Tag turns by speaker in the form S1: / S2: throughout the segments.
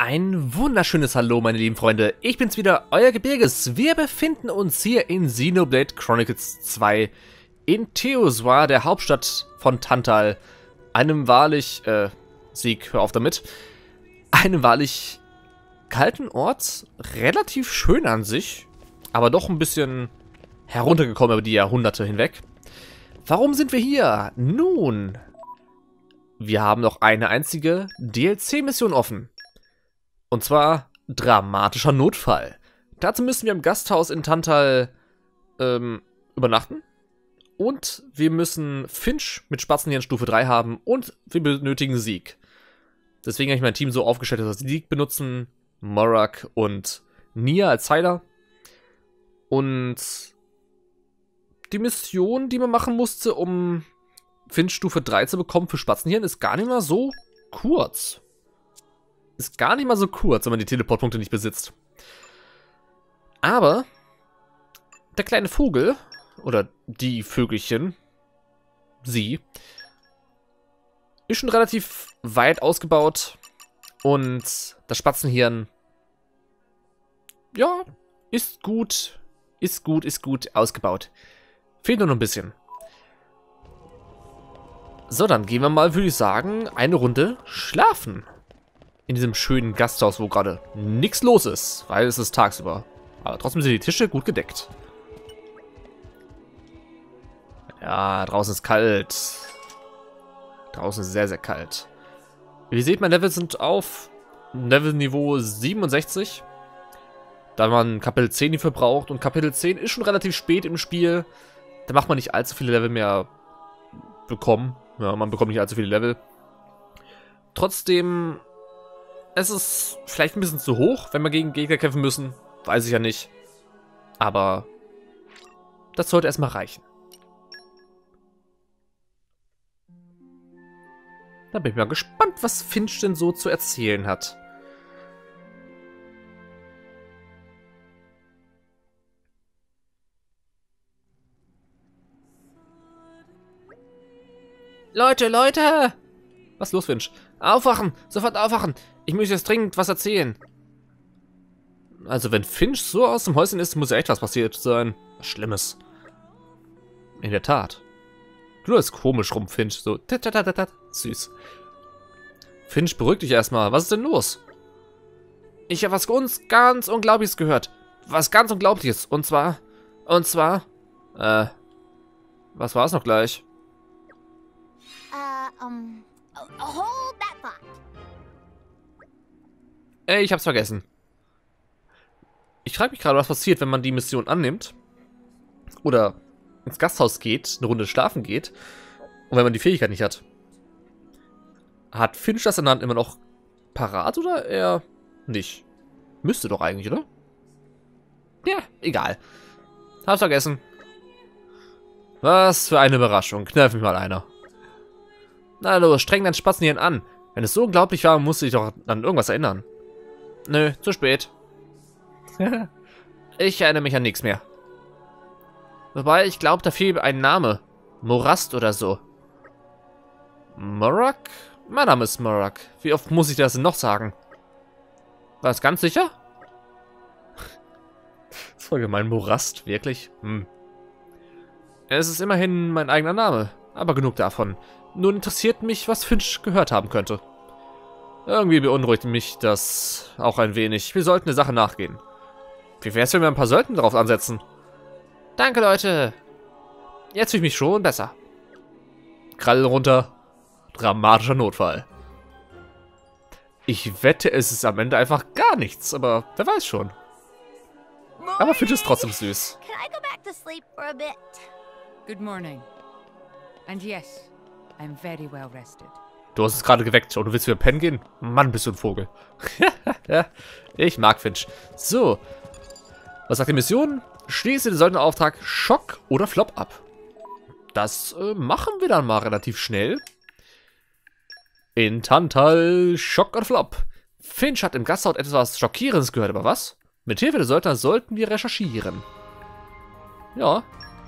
S1: Ein wunderschönes Hallo, meine lieben Freunde. Ich bin's wieder, euer Gebirges. Wir befinden uns hier in Xenoblade Chronicles 2 in Theozoir, der Hauptstadt von Tantal. Einem wahrlich, Sieg, hör auf damit. Einem wahrlich kalten Ort, relativ schön an sich, aber doch ein bisschen heruntergekommen über die Jahrhunderte hinweg. Warum sind wir hier? Nun, wir haben noch eine einzige DLC-Mission offen. Und zwar dramatischer Notfall. Dazu müssen wir im Gasthaus in Tantal übernachten. Und wir müssen Finch mit Spatzenhirn Stufe 3 haben. Und wir benötigen Sieg. Deswegen habe ich mein Team so aufgestellt, dass wir Sieg benutzen, Morak und Nia als Heiler. Und die Mission, die man machen musste, um Finch Stufe 3 zu bekommen für Spatzenhirn, ist gar nicht mal so kurz. Ist gar nicht mal so kurz, wenn man die Teleportpunkte nicht besitzt. Aber der kleine Vogel, oder die Vögelchen, sie, ist schon relativ weit ausgebaut. Und das Spatzenhirn, ja, ist gut ausgebaut. Fehlt nur noch ein bisschen. So, dann gehen wir mal, würde ich sagen, eine Runde schlafen. In diesem schönen Gasthaus, wo gerade nichts los ist, weil es ist tagsüber. Aber trotzdem sind die Tische gut gedeckt. Ja, draußen ist kalt. Draußen ist sehr, sehr kalt. Wie ihr seht, meine Level sind auf Level-Niveau 67. Da man Kapitel 10 hierfür braucht. Und Kapitel 10 ist schon relativ spät im Spiel. Da macht man nicht allzu viele Level mehr bekommen. Ja, man bekommt nicht allzu viele Level. Trotzdem, es ist vielleicht ein bisschen zu hoch, wenn wir gegen Gegner kämpfen müssen. Weiß ich ja nicht. Aber das sollte erstmal reichen. Da bin ich mal gespannt, was Finch denn so zu erzählen hat. Leute! Was ist los, Finch? Aufwachen! Sofort aufwachen! Ich muss jetzt dringend was erzählen. Also, wenn Finch so aus dem Häuschen ist, muss ja echt was passiert sein. Was Schlimmes. In der Tat. Du ist komisch rum, Finch. So. Süß. Finch, beruhig dich erstmal. Was ist denn los? Ich habe was ganz Unglaubliches gehört. Was ganz Unglaubliches. Und zwar. Was war es noch gleich?
S2: Hold that thought.
S1: Ey, ich hab's vergessen. Ich frage mich gerade, was passiert, wenn man die Mission annimmt. Oder ins Gasthaus geht, eine Runde schlafen geht. Und wenn man die Fähigkeit nicht hat. Hat Finch das in der Hand immer noch parat oder eher nicht? Müsste doch eigentlich, oder? Ja, egal. Hab's vergessen. Was für eine Überraschung. Kneif mich mal einer. Na los, streng deinen Spatzenhirn an. Wenn es so unglaublich war, musst du dich doch an irgendwas erinnern. Nö, zu spät. Ich erinnere mich an nichts mehr. Wobei, ich glaube, da fiel ein Name. Morast oder so. Morak? Mein Name ist Morak. Wie oft muss ich das denn noch sagen? War es ganz sicher? Das ist voll gemein. Morast, wirklich? Es ist immerhin mein eigener Name. Aber genug davon. Nun interessiert mich, was Finch gehört haben könnte. Irgendwie beunruhigt mich das auch ein wenig. Wir sollten der Sache nachgehen. Wie wär's, wenn wir ein paar Söldner darauf ansetzen? Danke, Leute. Jetzt fühle ich mich schon besser. Krallen runter. Dramatischer Notfall. Ich wette, es ist am Ende einfach gar nichts, aber wer weiß schon. Aber Finch ist trotzdem süß.
S2: Can I go back to sleep for a bit?
S3: Good morning. And yes, I'm very well rested.
S1: Du hast es gerade geweckt und du willst wieder pennen gehen? Mann, bist du ein Vogel. Ja, ich mag Finch. So. Was sagt die Mission? Schließe den Söldnerauftrag Schock oder Flop ab. Das machen wir dann mal relativ schnell. In Tantal, Schock oder Flop. Finch hat im Gasthaus etwas Schockierendes gehört, aber was? Mit Hilfe der Söldner sollten wir recherchieren. Ja.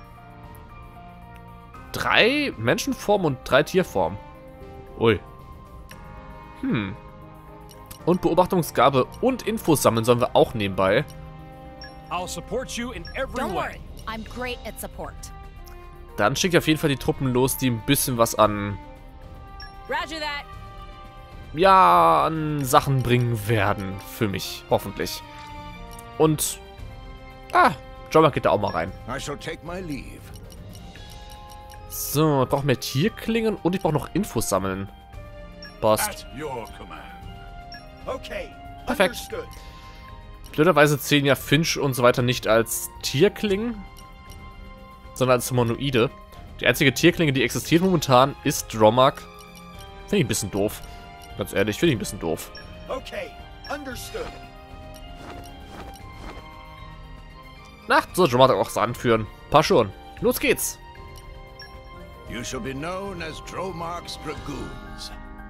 S1: 3 Menschenformen und 3 Tierformen. Ui. Und Beobachtungsgabe und Infos sammeln sollen wir auch nebenbei.
S4: I'll support you in every
S2: Don't
S4: way.
S2: worry, I'm great at support.
S1: Dann schicke ich auf jeden Fall die Truppen los, die ein bisschen was an,
S2: Roger that.
S1: ja, an Sachen bringen werden. Für mich, hoffentlich. Und, John geht da auch mal rein.
S5: I shall take my leave.
S1: So, ich brauche mehr Tierklingen und ich brauche noch Infos sammeln. Passt.
S5: At your command. Okay.
S1: Perfekt.
S5: Understood.
S1: Blöderweise zählen ja Finch und so weiter nicht als Tierklingen, sondern als Humanoide. Die einzige Tierklinge, die existiert momentan, ist Dromag. Finde ich ein bisschen doof. Ganz ehrlich, finde ich ein bisschen doof.
S5: Okay. Understood.
S1: Na, so Dromag auch was anführen. Passt schon. Los geht's.
S5: You shall be known as Dromark's Dragoons.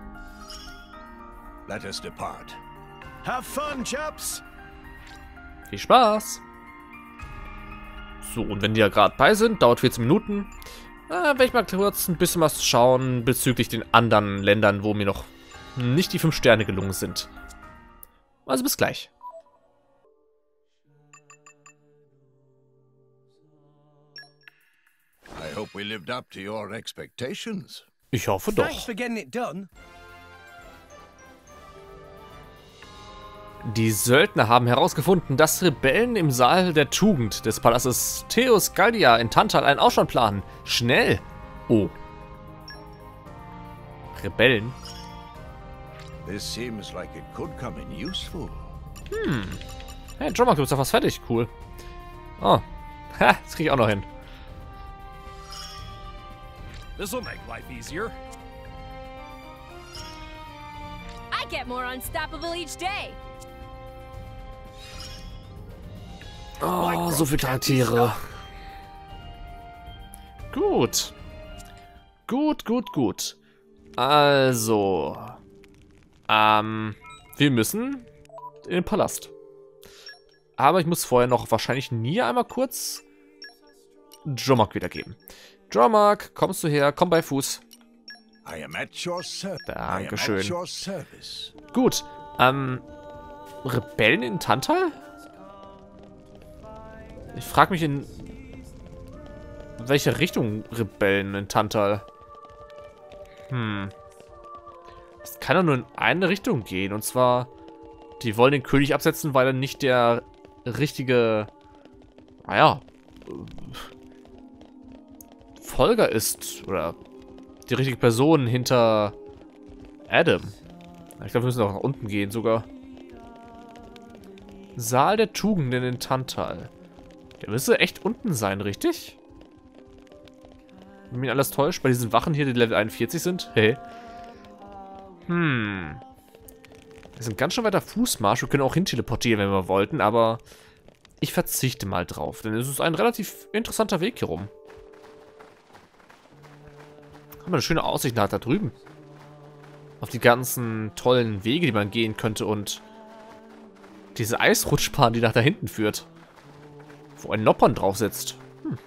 S5: Let us depart. Have fun, chaps.
S1: Viel Spaß. So, und wenn die ja gerade bei sind, dauert 14 Minuten. Werde ich mal kurz ein bisschen was schauen bezüglich den anderen Ländern, wo mir noch nicht die 5 Sterne gelungen sind. Also bis gleich.
S5: I hope we lived up to your expectations.
S1: Ich hoffe doch.
S4: Thanks for getting it done.
S1: Die Söldner haben herausgefunden, dass Rebellen im Saal der Tugend des Palastes Theos Galdia in Tantal einen Aufstand planen. Schnell! Oh. Rebellen?
S5: This seems like it could come in useful.
S1: Hey, Dromag, du bist doch fast fertig. Cool. Oh. Ha, das krieg ich auch noch hin.
S4: This'll make life easier.
S2: I get more unstoppable each day.
S1: Oh, so viele Charaktere. Gut. Gut. Also. Wir müssen in den Palast. Aber ich muss vorher noch wahrscheinlich nie einmal kurz Dromag wiedergeben. Dromag, kommst du her? Komm bei Fuß.
S5: I am at your
S1: Dankeschön.
S5: service.
S1: Gut. Rebellen in Tantal? Ich frage mich in welche Richtung Rebellen in Tantal. Es kann doch nur in eine Richtung gehen. Und zwar, die wollen den König absetzen, weil er nicht der richtige, naja, Folger ist. Oder die richtige Person hinter Adam. Ich glaube, wir müssen auch nach unten gehen sogar. Saal der Tugenden in Tantal. Der müsste echt unten sein, richtig? Wenn mich alles täuscht, bei diesen Wachen hier, die Level 41 sind. Hey. Wir sind ganz schön weiter Fußmarsch. Wir können auch hin teleportieren, wenn wir wollten, aber ich verzichte mal drauf, denn es ist ein relativ interessanter Weg hier rum. Haben wir eine schöne Aussicht nach da drüben. Auf die ganzen tollen Wege, die man gehen könnte und diese Eisrutschbahn, die nach da hinten führt. Wo ein Noppern drauf sitzt.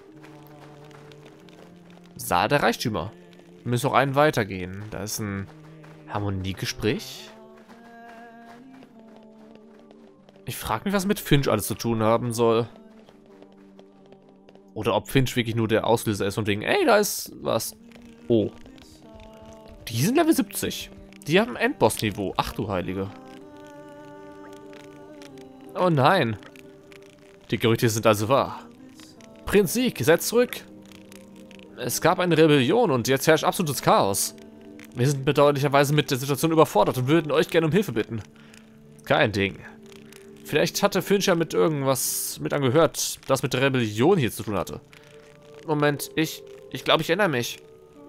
S1: Saal der Reichtümer. Wir müssen noch einen weitergehen. Da ist ein Harmoniegespräch. Ich frage mich, was mit Finch alles zu tun haben soll. Oder ob Finch wirklich nur der Auslöser ist und wegen, ey, da ist was. Oh. Die sind Level 70. Die haben Endboss-Niveau. Ach du Heilige. Oh nein. Die Gerüchte sind also wahr. Prinz Sieg, seid zurück. Es gab eine Rebellion und jetzt herrscht absolutes Chaos. Wir sind bedauerlicherweise mit der Situation überfordert und würden euch gerne um Hilfe bitten. Kein Ding. Vielleicht hatte Finch ja mit irgendwas mit angehört, das mit der Rebellion hier zu tun hatte. Moment, ich glaube, ich erinnere mich.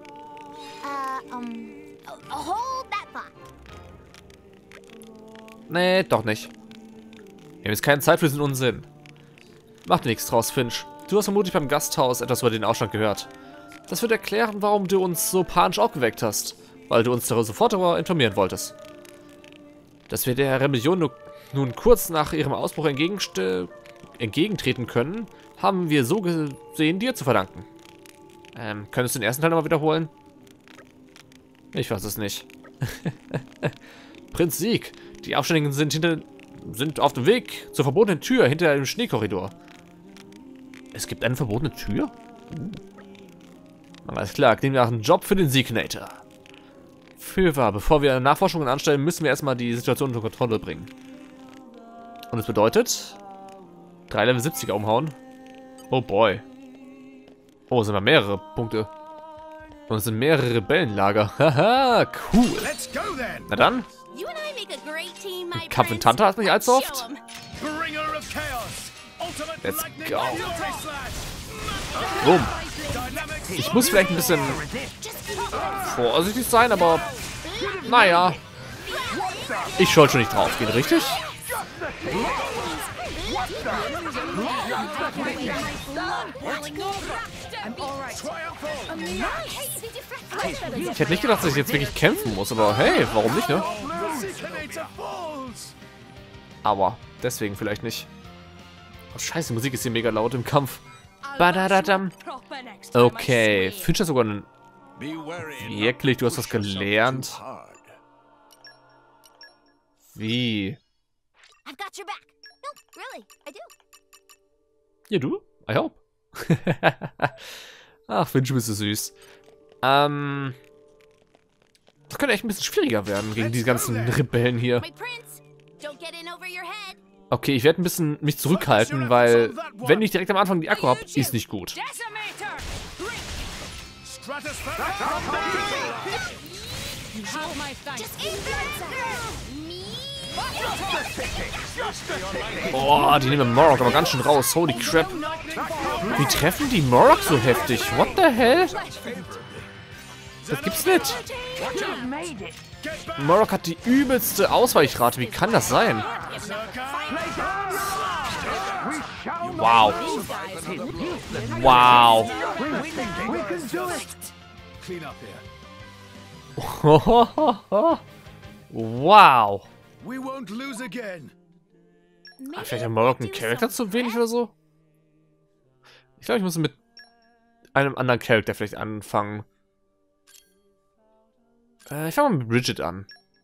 S2: Hold that thought.
S1: Nee, doch nicht. Wir haben jetzt keine Zeit für diesen Unsinn. Macht nichts draus, Finch. Du hast vermutlich beim Gasthaus etwas über den Aufstand gehört. Das wird erklären, warum du uns so panisch aufgeweckt hast. Weil du uns sofort darüber informieren wolltest. Dass wir der Rebellion nun kurz nach ihrem Ausbruch entgegentreten können, haben wir so gesehen dir zu verdanken. Könntest du den ersten Teil nochmal wiederholen? Ich weiß es nicht. Prinz Sieg. Die Aufständigen sind auf dem Weg zur verbotenen Tür hinter dem Schneekorridor. Es gibt eine verbotene Tür? Alles klar, klingt nach einem Job für den Siegnator. Fürwahr, bevor wir Nachforschungen anstellen, müssen wir erstmal die Situation unter Kontrolle bringen. Und das bedeutet 3 Level 70er umhauen. Oh boy. Oh, es sind mal mehrere Punkte. Und es sind mehrere Rebellenlager. Haha, cool. Na dann. Kampf in Tanta hat nicht allzu oft. Let's go. Boom. Ich muss vielleicht ein bisschen vorsichtig sein, aber naja. Ich sollte schon nicht drauf gehen, richtig? Ich hätte nicht gedacht, dass ich jetzt wirklich kämpfen muss, aber hey, warum nicht, ne? Aber deswegen vielleicht nicht. Oh, scheiße, die Musik ist hier mega laut im Kampf. Badadadam. Okay, Finch hat sogar einen... Wirklich, du hast was gelernt? Wie? Ja, du? I hope. Ach, Finch, bist du süß. Das könnte echt ein bisschen schwieriger werden gegen die ganzen Rebellen hier. Okay, ich werde ein bisschen mich zurückhalten, weil wenn ich direkt am Anfang die Akku habe, ist nicht gut. Oh, die nehmen Morok aber ganz schön raus. Holy crap. Wie treffen die Morok so heftig? What the hell? Das gibt's nicht. Morok hat die übelste Ausweichrate. Wie kann das sein? Wow. Wow. Wow. Vielleicht hat Morok einen Charakter zu wenig oder so? Ich glaube, ich muss mit einem anderen Charakter vielleicht anfangen. Ich fange mal mit Bridget an.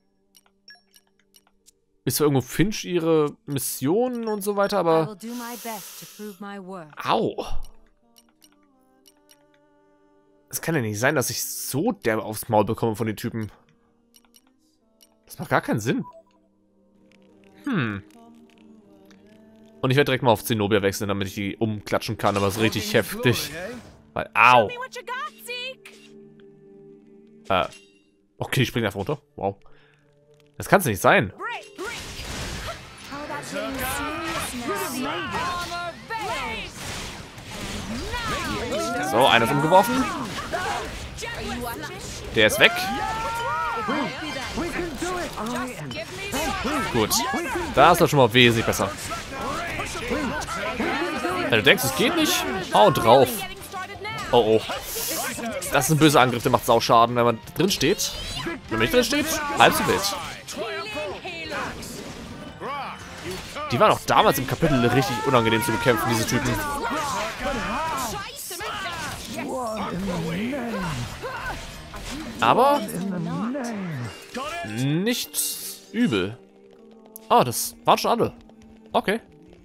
S1: Ist zwar irgendwo Finch ihre Missionen und so weiter, aber... Au! Es kann ja nicht sein, dass ich so derbe aufs Maul bekomme von den Typen. Das macht gar keinen Sinn. Und ich werde direkt mal auf Zenobia wechseln, damit ich die umklatschen kann, aber so richtig heftig. Weil, au! Okay, ich springe einfach runter. Wow. Das kann es nicht sein. So, einer ist umgeworfen. Der ist weg. Gut. Da ist das schon mal wesentlich besser. Wenn du denkst, es geht nicht, hau drauf. Oh, oh. Das ist ein böser Angriff, der macht Sauschaden, wenn man drin steht. Wenn man nicht drin steht, halb so wild. Die waren auch damals im Kapitel richtig unangenehm zu bekämpfen, diese Typen. Aber nicht übel. Ah, das waren schon alle. Okay.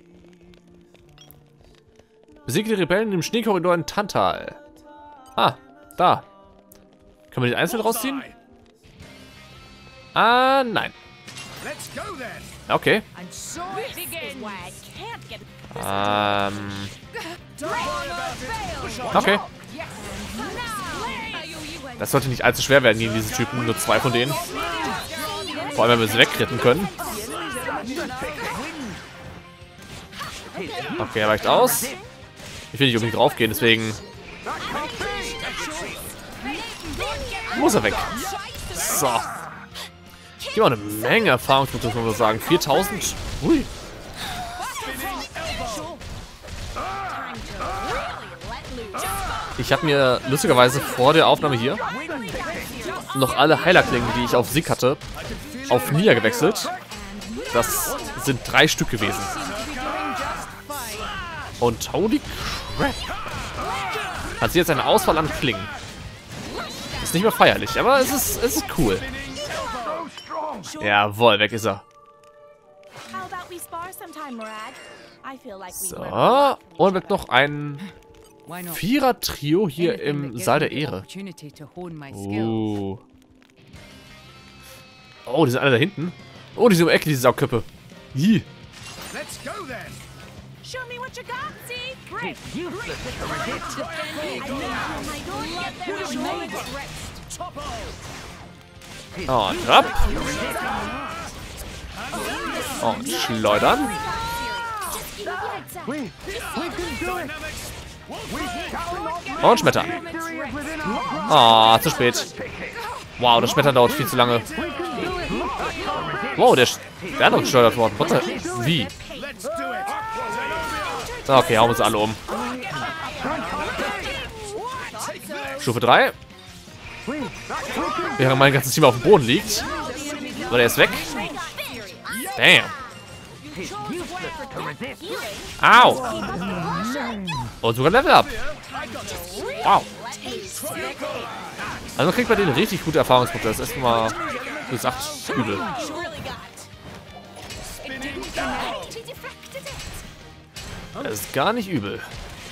S1: Besiegte die Rebellen im Schneekorridor in Tantal. Ah, da. Können wir den einzeln rausziehen? Ah, nein. Okay. Okay. Das sollte nicht allzu schwer werden gegen diese Typen. Nur 2 von denen. Vor allem, wenn wir sie wegretten können. Okay, er weicht aus. Ich will nicht unbedingt draufgehen, deswegen... muss er weg. So. Hier war eine Menge Erfahrungspunkte, muss man sagen. 4000. Ui. Ich habe mir lustigerweise vor der Aufnahme hier noch alle Heilerklingen, die ich auf Sieg hatte, auf Nia gewechselt. Das sind 3 Stück gewesen. Und holy crap. Hat sie jetzt eine Auswahl an Klingen. Ist nicht mehr feierlich, aber es ist cool. Jawohl, weg ist er.
S2: How about we spar sometime, Murad? I feel like we
S1: So, und wird noch ein
S3: Why not?
S1: Vierer-Trio hier
S3: Anything
S1: im
S3: that gives
S1: Saal
S3: me
S1: der
S3: the
S1: Ehre.
S3: opportunity to hone my skills.
S1: Oh, die sind alle da hinten. Oh, die sind um die Ecke, diese Saugköpfe. Ih.
S5: Let's go then.
S2: Show me what you got, see? Great.
S1: Und ab. Und schleudern. Und schmettern. Ah, zu spät. Wow, das Schmettern dauert viel zu lange. Wow, der andere geschleudert worden. What the? Wie? Okay, hauen wir uns alle um. Stufe 3. Während mein ganzes Team auf dem Boden liegt. So, der ist weg. Damn. Au. Und sogar Level Up. Wow. Also man kriegt bei denen richtig gute Erfahrungspunkte. Das ist erstmal gesagt übel. Das ist gar nicht übel.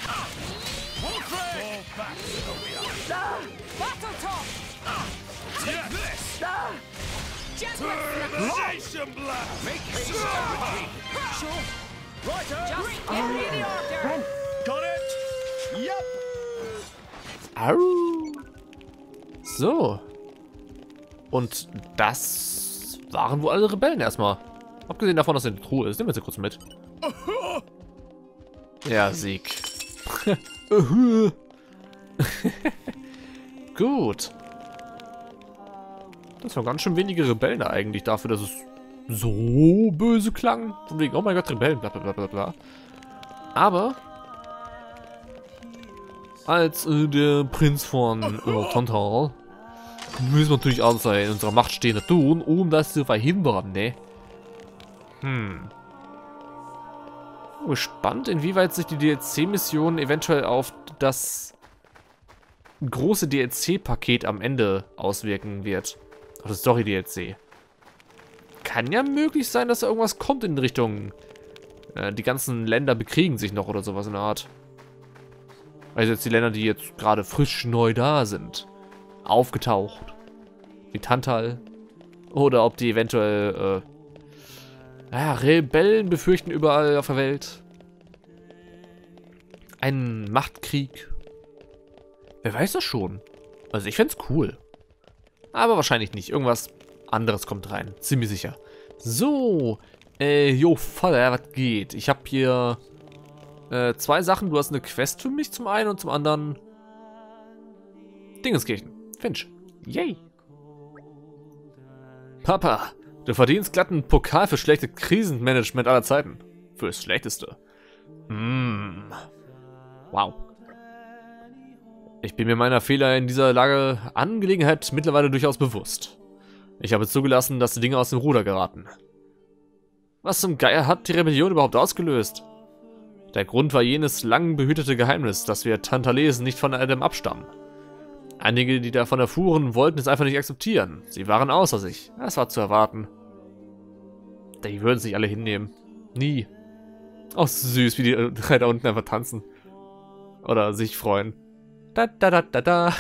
S1: Au. So. Und das waren wohl alle Rebellen erstmal. Abgesehen davon, dass er eine Truhe ist. Nehmen wir sie kurz mit. Ja, Sieg. Gut. Das waren ganz schön wenige Rebellen eigentlich dafür, dass es so böse klang. Von wegen, oh mein Gott, Rebellen, bla bla bla bla. Aber als der Prinz von Tantal müssen wir natürlich alles in unserer Macht Stehende tun, um das zu verhindern, ne? Gespannt, inwieweit sich die DLC-Mission eventuell auf das große DLC-Paket am Ende auswirken wird. Auf das Story-DLC. Kann ja möglich sein, dass da irgendwas kommt in Richtung die ganzen Länder bekriegen sich noch oder sowas in der Art. Also jetzt die Länder, die jetzt gerade frisch neu da sind. Aufgetaucht. Wie Tantal. Oder ob die eventuell Rebellen befürchten überall auf der Welt. Einen Machtkrieg. Wer weiß das schon? Also ich fände es cool. Aber wahrscheinlich nicht. Irgendwas anderes kommt rein. Ziemlich sicher. So. Jo, Vater, was geht? Ich habe hier zwei Sachen. Du hast eine Quest für mich zum einen und zum anderen Dingenskirchen. Finch. Yay. Papa, du verdienst glatt einen Pokal für schlechte Krisenmanagement aller Zeiten. Fürs Schlechteste. Wow. Ich bin mir meiner Fehler in dieser Angelegenheit mittlerweile durchaus bewusst. Ich habe zugelassen, dass die Dinge aus dem Ruder geraten. Was zum Geier hat die Rebellion überhaupt ausgelöst? Der Grund war jenes lang behütete Geheimnis, dass wir Tantalesen nicht von Adam abstammen. Einige, die davon erfuhren, wollten es einfach nicht akzeptieren. Sie waren außer sich. Das war zu erwarten. Die würden sich alle hinnehmen. Nie. Auch süß, wie die drei da unten einfach tanzen. Oder sich freuen. Da, da, da, da, da.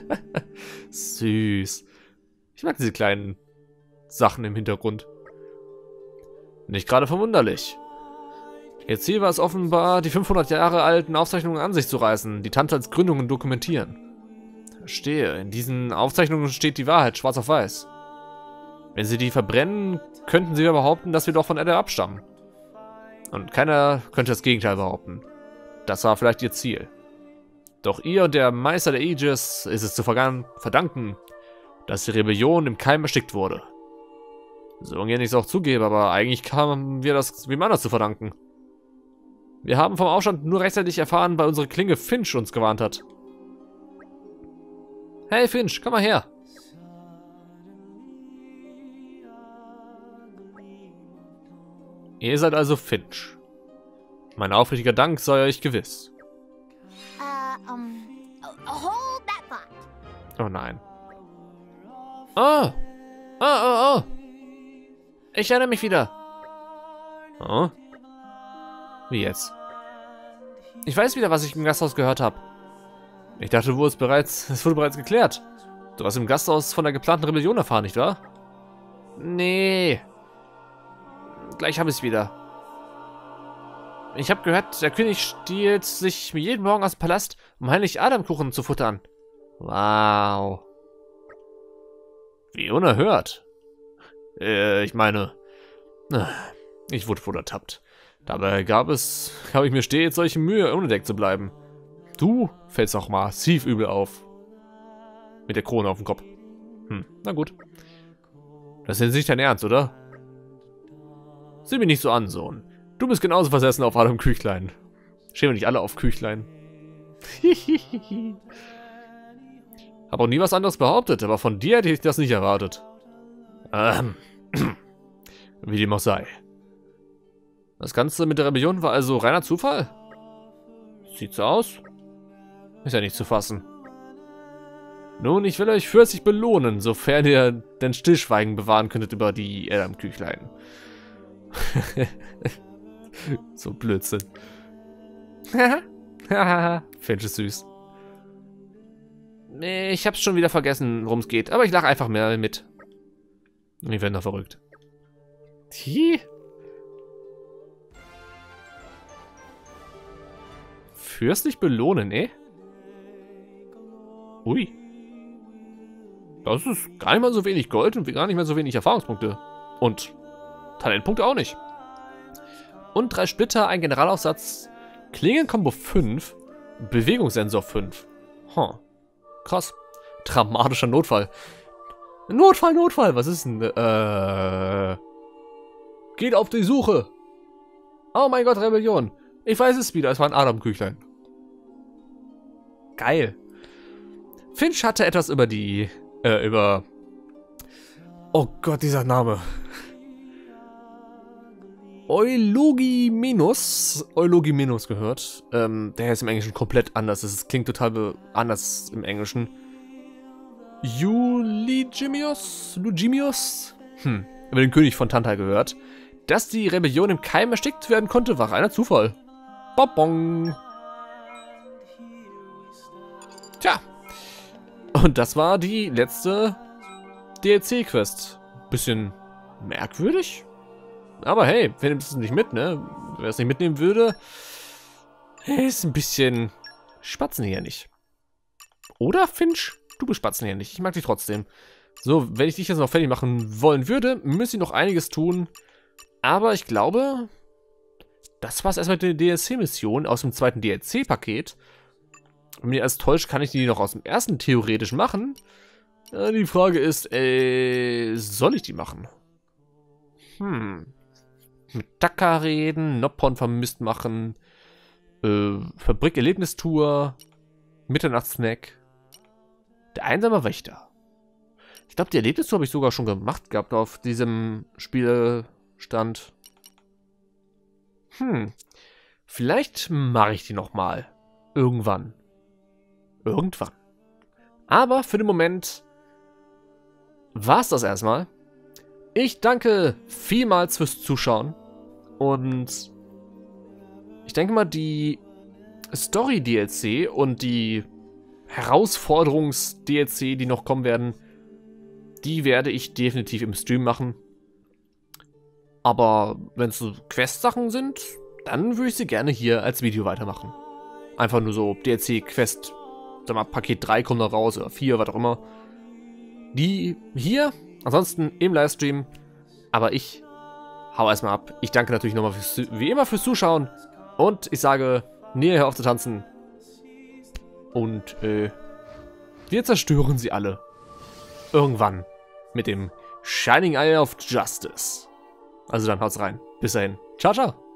S1: Süß. Ich mag diese kleinen Sachen im Hintergrund. Nicht gerade verwunderlich. Ihr Ziel war es offenbar, die 500 Jahre alten Aufzeichnungen an sich zu reißen, die Tantals Gründungen dokumentieren. Verstehe, in diesen Aufzeichnungen steht die Wahrheit schwarz auf weiß. Wenn sie die verbrennen, könnten sie behaupten, dass wir doch von Adder abstammen. Und keiner könnte das Gegenteil behaupten. Das war vielleicht ihr Ziel. Doch ihr und der Meister der Aegis ist es zu verdanken, dass die Rebellion im Keim erstickt wurde. So ungern ich es auch zugebe, aber eigentlich haben wir das wem anders zu verdanken. Wir haben vom Aufstand nur rechtzeitig erfahren, weil unsere Klinge Finch uns gewarnt hat. Hey Finch, komm mal her. Ihr seid also Finch. Mein aufrichtiger Dank sei euch gewiss.
S2: Hold that thought.
S1: Oh nein. Oh! Oh, oh, oh! Ich erinnere mich wieder. Oh? Wie jetzt? Ich weiß wieder, was ich im Gasthaus gehört habe. Ich dachte, es wurde bereits geklärt. Du hast im Gasthaus von der geplanten Rebellion erfahren, nicht wahr? Nee. Gleich habe ich es wieder. Ich habe gehört, der König stiehlt sich jeden Morgen aus dem Palast, um heimlich Adamkuchen zu futtern. Wow. Wie unerhört. Ich meine, ich wurde wohl ertappt. Dabei habe ich mir stets solche Mühe, unentdeckt zu bleiben. Du fällst auch massiv übel auf. Mit der Krone auf dem Kopf. Na gut. Das ist jetzt nicht dein Ernst, oder? Sieh mich nicht so an, Sohn. Du bist genauso versessen auf Adam Küchlein. Stehen wir nicht alle auf Küchlein? Hab auch nie was anderes behauptet, aber von dir hätte ich das nicht erwartet. Wie dem auch sei. Das Ganze mit der Rebellion war also reiner Zufall? Sieht so aus. Ist ja nicht zu fassen. Nun, ich will euch fürstlich belohnen, sofern ihr den Stillschweigen bewahren könntet über die Adam Küchlein. So Blödsinn. Finch ist süß. Ich hab's schon wieder vergessen, worum es geht, aber ich lache einfach mehr mit. Ich werde noch verrückt. Fürstlich belohnen, Ui. Das ist gar nicht mal so wenig Gold und gar nicht mal so wenig Erfahrungspunkte. Und Talentpunkte auch nicht. Und 3 Splitter, ein Generalaufsatz, Klingenkombo 5, Bewegungssensor 5. Krass. Dramatischer Notfall. Notfall, was ist denn? Geht auf die Suche. Oh mein Gott, Rebellion. Ich weiß es wieder, es war ein Adam-Küchlein. Geil. Finch hatte etwas über oh Gott, dieser Name. Eulogimenus gehört. Der ist im Englischen komplett anders. Es klingt total anders im Englischen. Lugimius? Über den König von Tantal gehört. Dass die Rebellion im Keim erstickt werden konnte, war reiner Zufall. Bobong. Tja. Und das war die letzte DLC-Quest. Bisschen merkwürdig. Aber hey, wer nimmt es nicht mit, ne? Wer es nicht mitnehmen würde, ist ein bisschen spatzenhirnig. Oder, Finch? Du bist spatzenhirnig. Ich mag dich trotzdem. So, wenn ich dich jetzt noch fertig machen wollen würde, müsste ich noch einiges tun. Aber ich glaube, das war's erstmal mit der DLC-Mission aus dem zweiten DLC-Paket. Wenn mir alles täuscht, kann ich die noch aus dem ersten theoretisch machen. Die Frage ist, soll ich die machen? Mit Taka reden, Noppon vermisst machen, Fabrik-Erlebnistour, Mitternachtssnack, der einsame Wächter. Ich glaube, die Erlebnistour habe ich sogar schon gemacht gehabt auf diesem Spielestand. Vielleicht mache ich die nochmal. Irgendwann. Aber für den Moment war's das erstmal. Ich danke vielmals fürs Zuschauen. Und ich denke mal, die Story-DLC und die Herausforderungs-DLC, die noch kommen werden, die werde ich definitiv im Stream machen. Aber wenn es so Quest-Sachen sind, dann würde ich sie gerne hier als Video weitermachen. Einfach nur so DLC-Quest, sag mal, Paket 3 kommt noch raus, oder 4, was auch immer. Die hier, ansonsten im Livestream. Aber ich hau erstmal ab. Ich danke natürlich nochmal wie immer fürs Zuschauen. Und ich sage, näher auf zu tanzen. Und wir zerstören sie alle. Irgendwann. Mit dem Shining Eye of Justice. Also dann haut's rein. Bis dahin. Ciao, ciao.